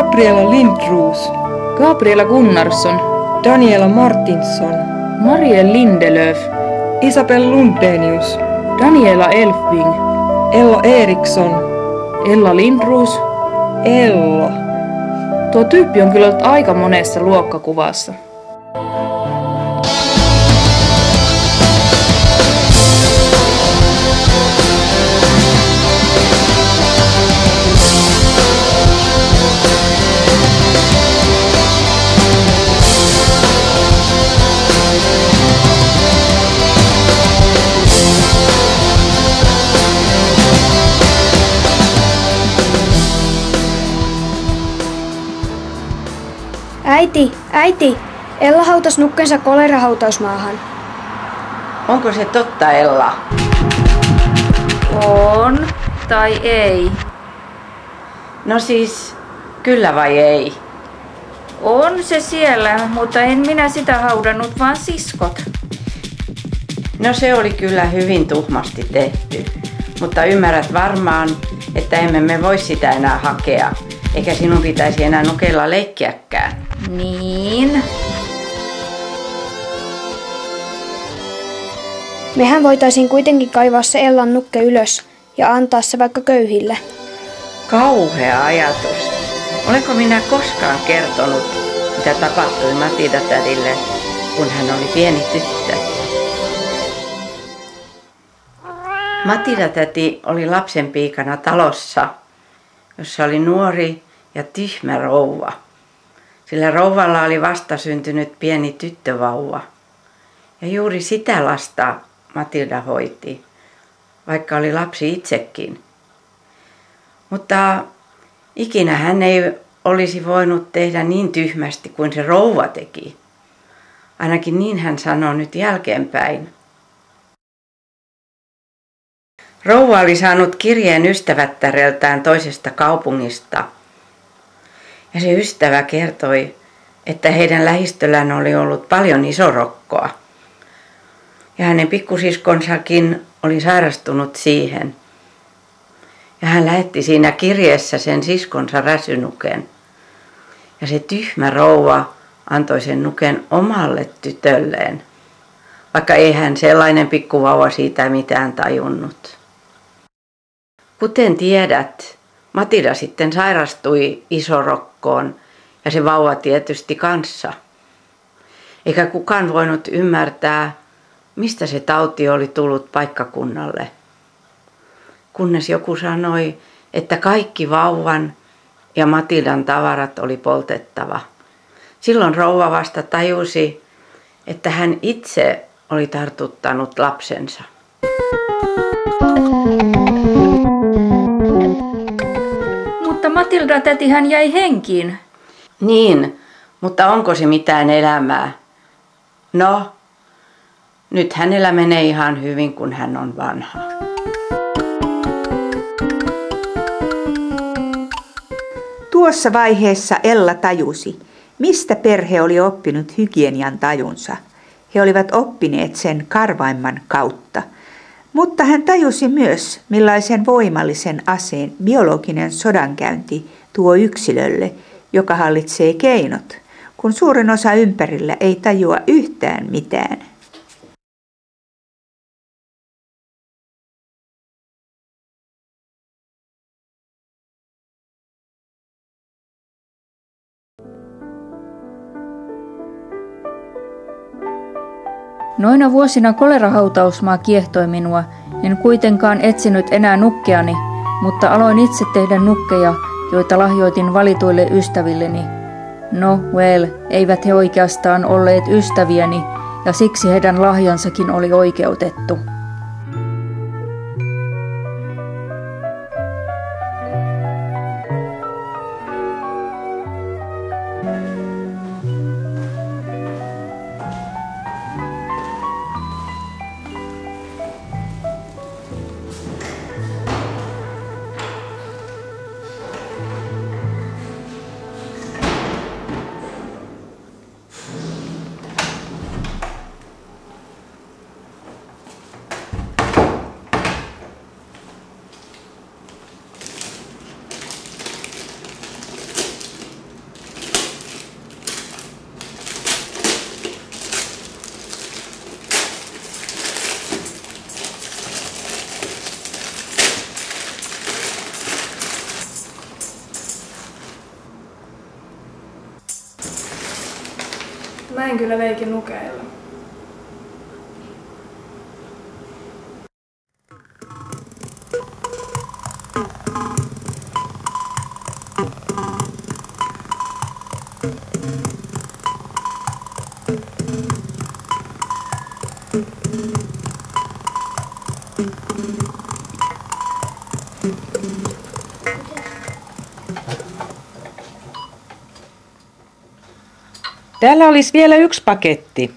Gabriella Lindroos, Gabriella Gunnarsson, Daniela Martinsson, Marie Lindelöf, Isabel Lundenius, Daniela Elfving, Ella Eriksson, Ella Lindroos. Ella. Tuo tyyppi on kyllä ollut aika monessa luokkakuvassa. Äiti, Ella hautas nukkensa kolerahautausmaahan. Onko se totta, Ella? On tai ei? No siis, kyllä vai ei? On se siellä, mutta en minä sitä haudannut, vaan siskot. No se oli kyllä hyvin tuhmasti tehty, mutta ymmärrät varmaan, että emme me voi sitä enää hakea, eikä sinun pitäisi enää nukeilla leikkiäkään. Niin. Mehän voitaisiin kuitenkin kaivaa se Ellan nukke ylös ja antaa se vaikka köyhille. Kauhea ajatus. Olenko minä koskaan kertonut, mitä tapahtui Matilda-tädille, kun hän oli pieni tyttö? Matilda-täti oli lapsenpiikana talossa, jossa oli nuori ja tyhmä rouva. Sillä rouvalla oli vastasyntynyt pieni tyttövauva. Ja juuri sitä lasta Matilda hoiti, vaikka oli lapsi itsekin. Mutta ikinä hän ei olisi voinut tehdä niin tyhmästi kuin se rouva teki. Ainakin niin hän sanoi nyt jälkeenpäin. Rouva oli saanut kirjeen ystävättäreltään toisesta kaupungista. Ja se ystävä kertoi, että heidän lähistöllään oli ollut paljon isorokkoa. Ja hänen pikkusiskonsakin oli sairastunut siihen. Ja hän lähetti siinä kirjeessä sen siskonsa räsynuken. Ja se tyhmä rouva antoi sen nuken omalle tytölleen, vaikka ei hän sellainen pikkuvauva siitä mitään tajunnut. Kuten tiedät, Matilda sitten sairastui isorokkoon ja se vauva tietysti kanssa. Eikä kukaan voinut ymmärtää, mistä se tauti oli tullut paikkakunnalle. Kunnes joku sanoi, että kaikki vauvan ja Matildan tavarat oli poltettava. Silloin rouva vasta tajusi, että hän itse oli tartuttanut lapsensa. Mutta Matilda-tätihän jäi henkiin. Niin, mutta onko se mitään elämää? No, nyt hänellä menee ihan hyvin, kun hän on vanha. Tuossa vaiheessa Ella tajusi, mistä perhe oli oppinut hygienian tajunsa. He olivat oppineet sen karvaimman kautta. Mutta hän tajusi myös, millaisen voimallisen aseen biologinen sodankäynti tuo yksilölle, joka hallitsee keinot, kun suurin osa ympärillä ei tajua yhtään mitään. Noina vuosina kolerahautausmaa kiehtoi minua. En kuitenkaan etsinyt enää nukkeani, mutta aloin itse tehdä nukkeja, joita lahjoitin valituille ystävilleni. No, eivät he oikeastaan olleet ystäviäni, ja siksi heidän lahjansakin oli oikeutettu. Mä en kyllä leikin nukeilla. Täällä olisi vielä yksi paketti.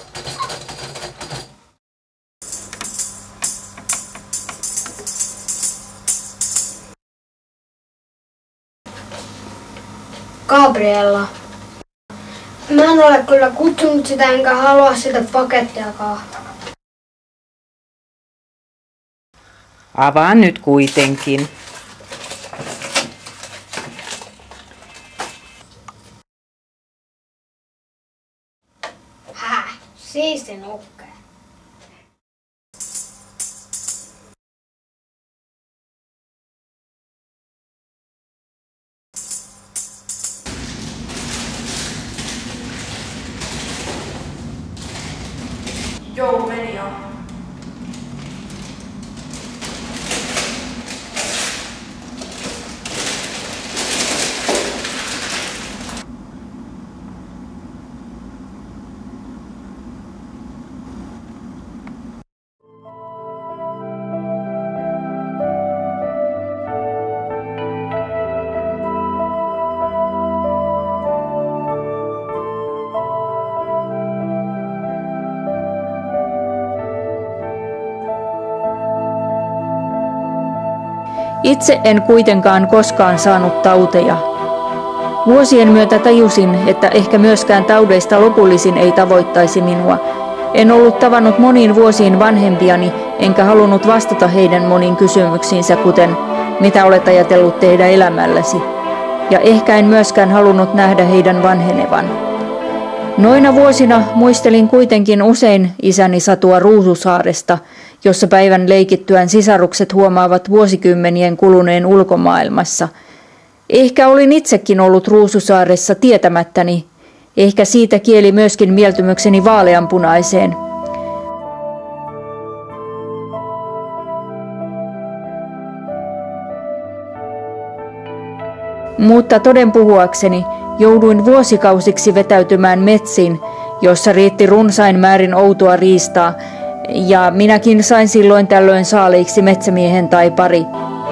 Gabriella. Mä en ole kyllä kutsunut sitä enkä halua sitä pakettiakaan. Avaa nyt kuitenkin. Häh? Siisti nukke. Joulu meni jo. Itse en kuitenkaan koskaan saanut tauteja. Vuosien myötä tajusin, että ehkä myöskään taudeista lopullisin ei tavoittaisi minua. En ollut tavannut moniin vuosiin vanhempiani, enkä halunnut vastata heidän moniin kysymyksiinsä, kuten mitä olet ajatellut tehdä elämälläsi. Ja ehkä en myöskään halunnut nähdä heidän vanhenevan. Noina vuosina muistelin kuitenkin usein isäni satua Ruususaaresta, jossa päivän leikittyään sisarukset huomaavat vuosikymmenien kuluneen ulkomaailmassa. Ehkä olin itsekin ollut Ruususaaressa tietämättäni. Ehkä siitä kieli myöskin mieltymykseni vaaleanpunaiseen. Mutta toden puhuakseni jouduin vuosikausiksi vetäytymään metsiin, jossa riitti runsain määrin outoa riistaa, ja minäkin sain silloin tällöin saaliiksi metsämiehen tai pari.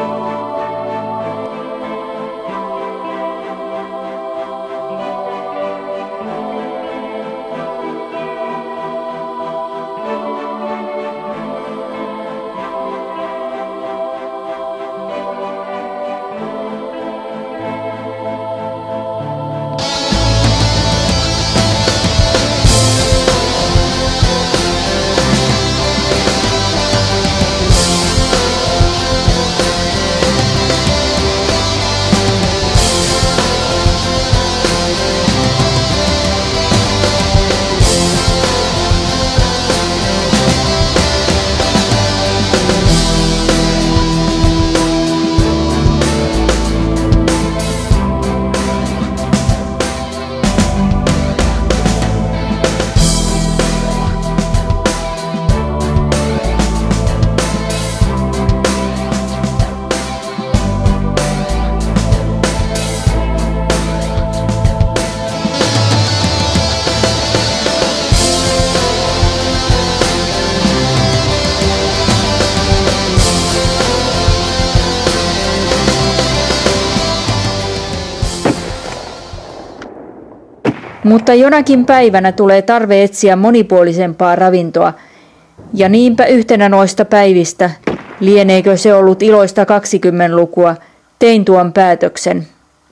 Mutta jonakin päivänä tulee tarve etsiä monipuolisempaa ravintoa. Ja niinpä yhtenä noista päivistä, lieneekö se ollut iloista 20-lukua, tein tuon päätöksen.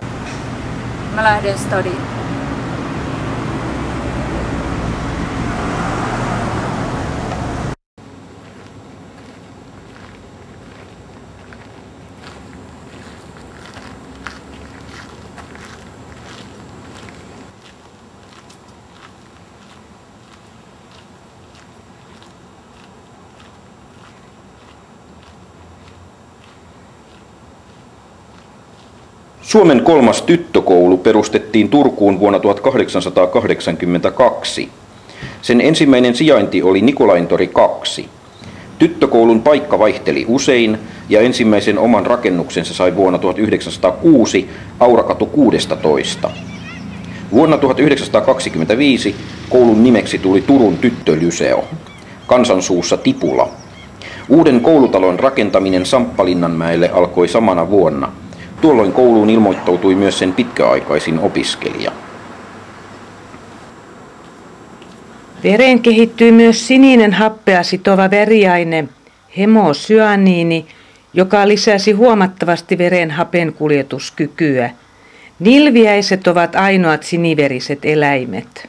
Mä lähden stadiin. Suomen kolmas tyttökoulu perustettiin Turkuun vuonna 1882. 2. Sen ensimmäinen sijainti oli Nikolaintori 2. Tyttökoulun paikka vaihteli usein ja ensimmäisen oman rakennuksensa sai vuonna 1906 Aurakatu 16. Vuonna 1925 koulun nimeksi tuli Turun tyttölyseo, kansansuussa Tipula. Uuden koulutalon rakentaminen Samppalinnanmäelle alkoi samana vuonna. Tuolloin kouluun ilmoittautui myös sen pitkäaikaisin opiskelija. Vereen kehittyy myös sininen happea sitova veriaine, hemosyanini, joka lisäsi huomattavasti veren hapenkuljetuskykyä. Nilviäiset ovat ainoat siniveriset eläimet.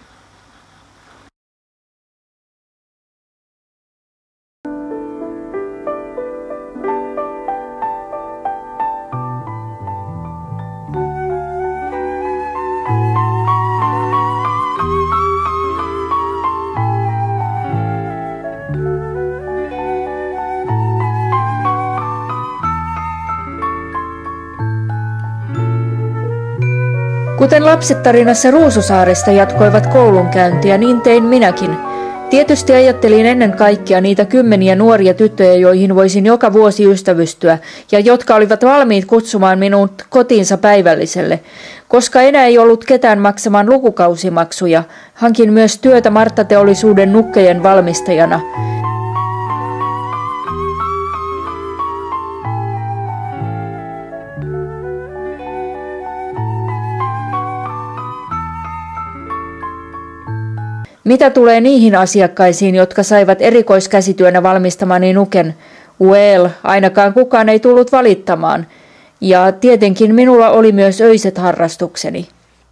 Kuten lapset tarinassa Ruususaaresta jatkoivat koulunkäyntiä, niin tein minäkin. Tietysti ajattelin ennen kaikkea niitä kymmeniä nuoria tyttöjä, joihin voisin joka vuosi ystävystyä, ja jotka olivat valmiit kutsumaan minut kotiinsa päivälliselle. Koska enää ei ollut ketään maksamaan lukukausimaksuja, hankin myös työtä Martta-teollisuuden nukkejen valmistajana. Mitä tulee niihin asiakkaisiin, jotka saivat erikoiskäsityönä valmistamani nuken? Well, ainakaan kukaan ei tullut valittamaan. Ja tietenkin minulla oli myös öiset harrastukseni.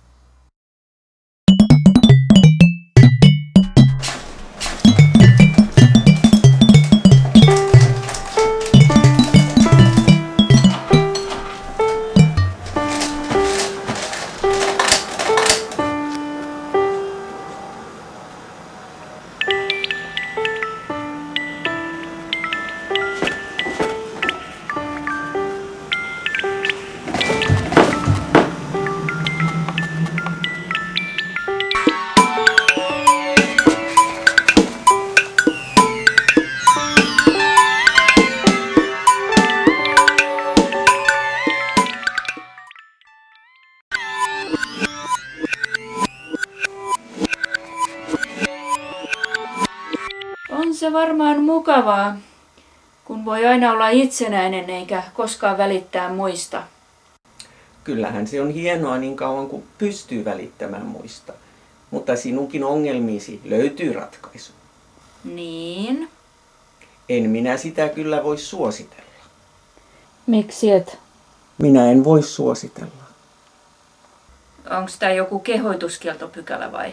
On se varmaan mukavaa, kun voi aina olla itsenäinen eikä koskaan välittää muista. Kyllähän se on hienoa niin kauan kuin pystyy välittämään muista, mutta sinunkin ongelmiisi löytyy ratkaisu. Niin? En minä sitä kyllä voi suositella. Miksi et? Minä en voi suositella. Onko tämä joku kehoituskieltopykälä vai?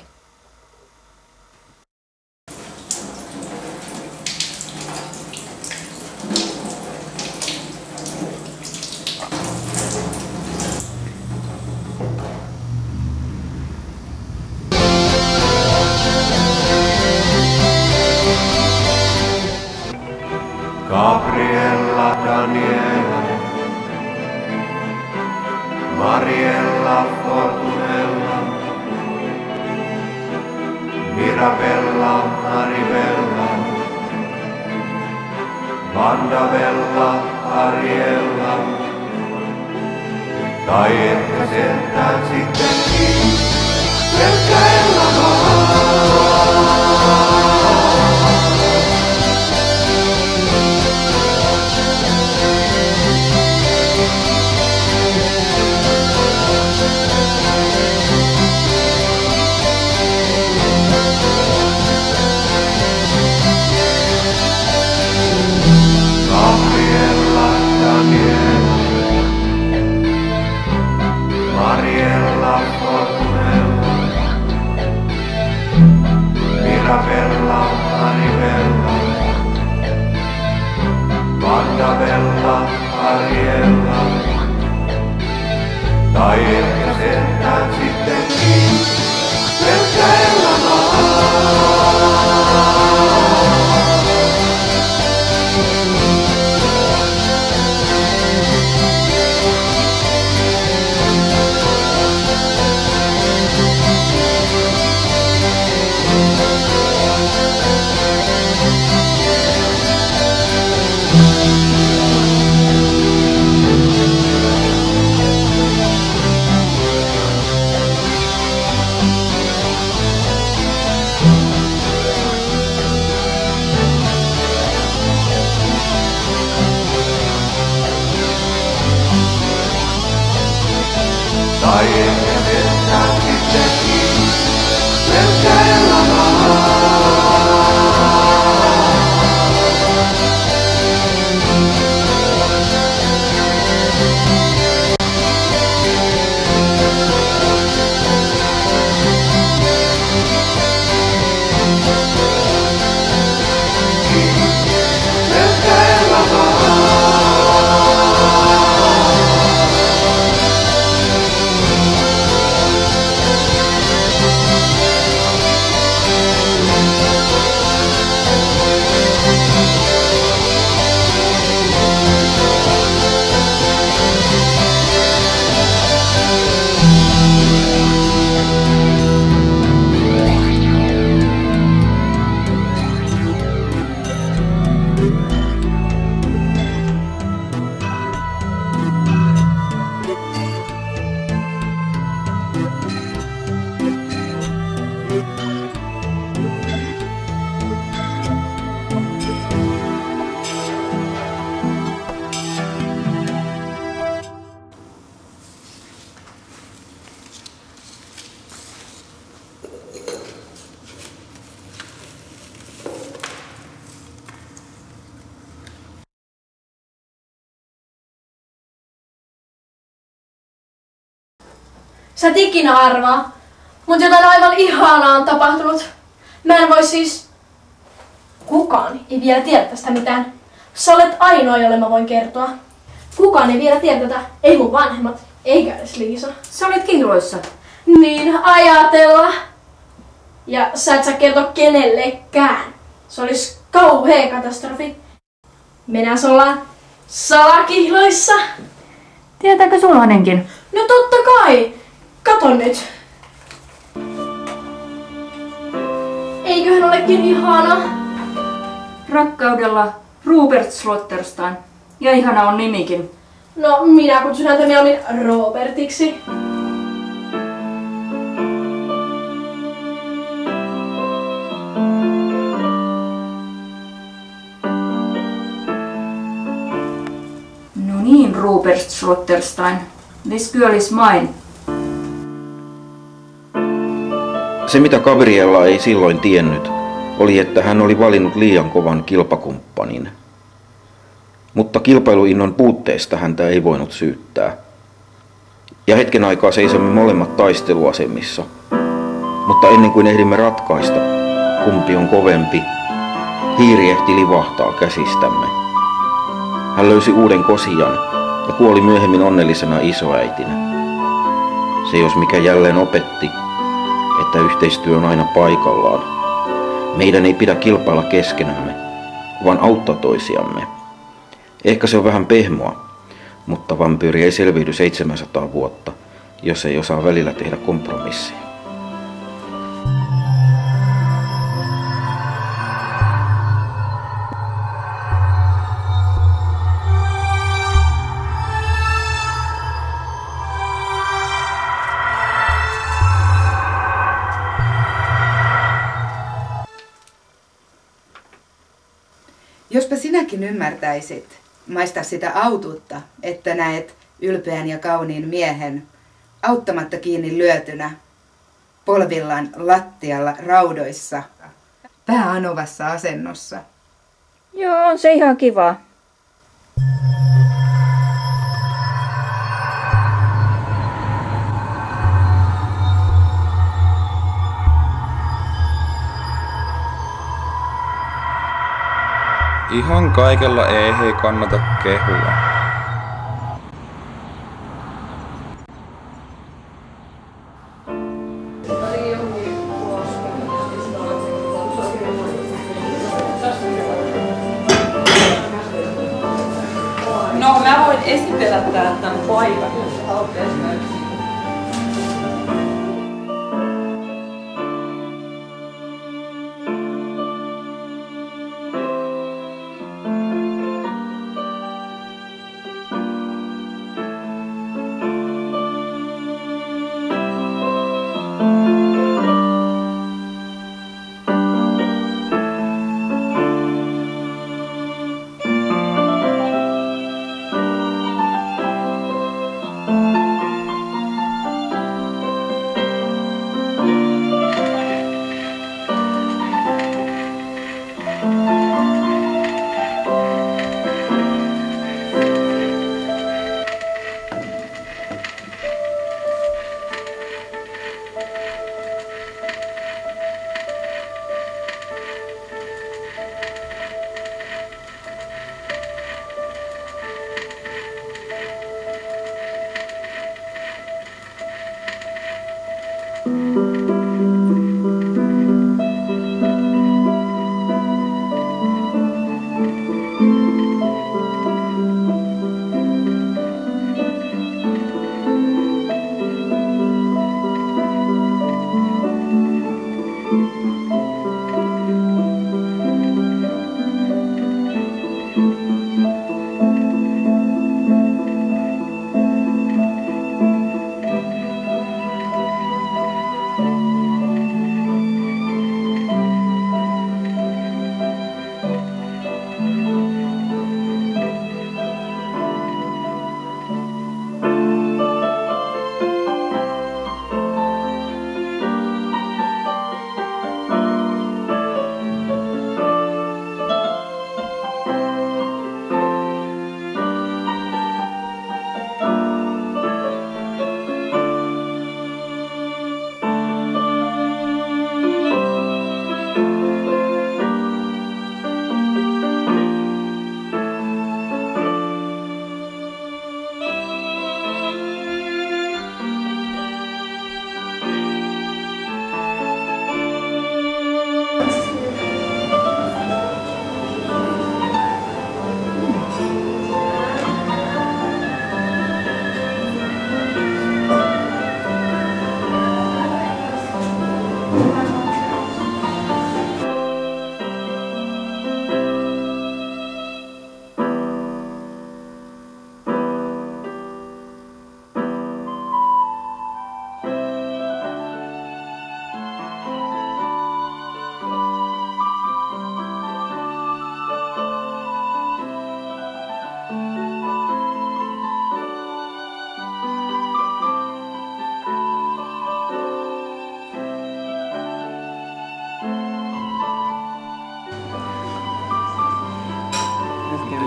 Gabriella, Daniela, Mariella, Fortunella, Mirabella, Maribella, Vandavella, Ariella, tai ehkä sentään sittenkin pelkkä Ella. Gabriella, Daniela, Mariella, Fortunella, Sä et ikinä arvaa, mutta jotain aivan ihanaa on tapahtunut. Mä en voi siis... Kukaan ei vielä tiedä tästä mitään. Sä olet ainoa, jolle mä voin kertoa. Kukaan ei vielä tiedä tätä. Ei mun vanhemmat, eikä edes Liisa. Sä olit kihloissa. Niin, ajatella. Ja sä et saa kertoa kenellekään. Se olisi kauhea katastrofi. Me näs ollaan salakihloissa. Tietääkö sulhanenkin? No totta kai. Kato nyt. Eiköhän olekin ihana. Rakkaudella Robert Slotterstein. Ja ihana on nimikin. No, minä kutsun häntä mieluummin Robertiksi. No niin, Robert Slotterstein. This girl is mine. Se mitä Gabriella ei silloin tiennyt, oli että hän oli valinnut liian kovan kilpakumppanin. Mutta kilpailuinnon puutteesta häntä ei voinut syyttää. Ja hetken aikaa seisomme molemmat taisteluasemissa. Mutta ennen kuin ehdimme ratkaista, kumpi on kovempi, hiiri ehti livahtaa käsistämme. Hän löysi uuden kosian ja kuoli myöhemmin onnellisena isoäitinä. Se jos mikä jälleen opetti, että yhteistyö on aina paikallaan. Meidän ei pidä kilpailla keskenämme, vaan auttaa toisiamme. Ehkä se on vähän pehmoa, mutta vampyyri ei selviydy 700 vuotta, jos ei osaa välillä tehdä kompromisseja. Jospa sinäkin ymmärtäisit, maista sitä autuutta, että näet ylpeän ja kauniin miehen auttamatta kiinni lyötynä, polvillaan lattialla raudoissa, pää anovassa asennossa. Joo, on se ihan kiva. Ihan kaikella ei kannata kehua. No, mä voin esitellä tämän paikan.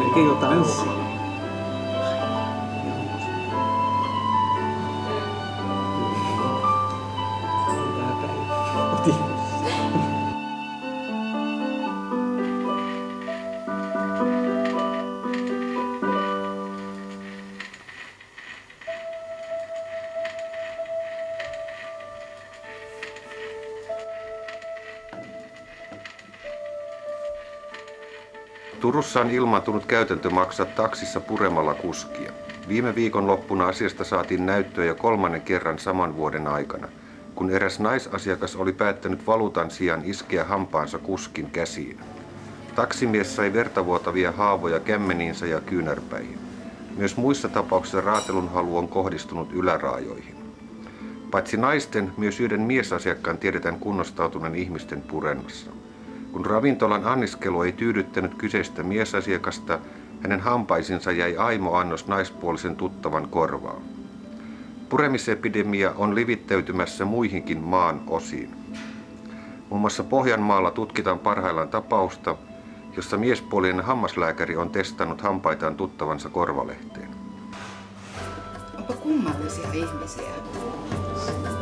Eikä jo tanssia. Turussa on ilmaantunut käytäntö maksaa taksissa puremalla kuskia. Viime viikonloppuna asiasta saatiin näyttöä jo 3. kerran saman vuoden aikana, kun eräs naisasiakas oli päättänyt valuutan sijaan iskeä hampaansa kuskin käsiin. Taksimies sai vertavuotavia haavoja kämmeniinsä ja kyynärpäihin. Myös muissa tapauksissa raatelunhalu on kohdistunut yläraajoihin. Paitsi naisten, myös yhden miesasiakkaan tiedetään kunnostautuneen ihmisten purennassa. Kun ravintolan anniskelu ei tyydyttänyt kyseistä miesasiakasta, hänen hampaisinsa jäi aimo annos naispuolisen tuttavan korvaan. Puremisepidemia on levittäytymässä muihinkin maan osiin. Muun muassa Pohjanmaalla tutkitaan parhaillaan tapausta, jossa miespuolinen hammaslääkäri on testannut hampaitaan tuttavansa korvalehteen. Onpa kummallisia ihmisiä.